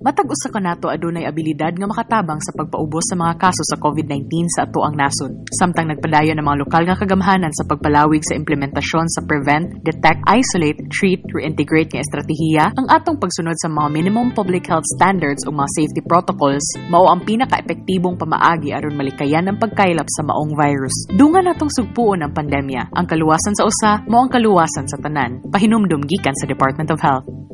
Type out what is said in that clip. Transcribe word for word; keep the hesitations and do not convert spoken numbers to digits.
Matag usa ka nato adunay abilidad nga makatabang sa pagpaubos sa mga kaso sa COVID nineteen sa ato ang nasod. Samtang nagpadayon ang mga lokal nga kagamhanan sa pagpalawig sa implementasyon sa prevent, detect, isolate, treat, reintegrate nga estratehiya, ang atong pagsunod sa mga minimum public health standards o mga safety protocols mao ang pinaka-epektibong pamaagi aron malikayan ang pagkaylap sa maong virus. Dungan natong sugpuon ang pandemya. Ang kaluwasan sa usa mao ang kaluwasan sa tanan. Pahinumdum gikan sa Department of Health.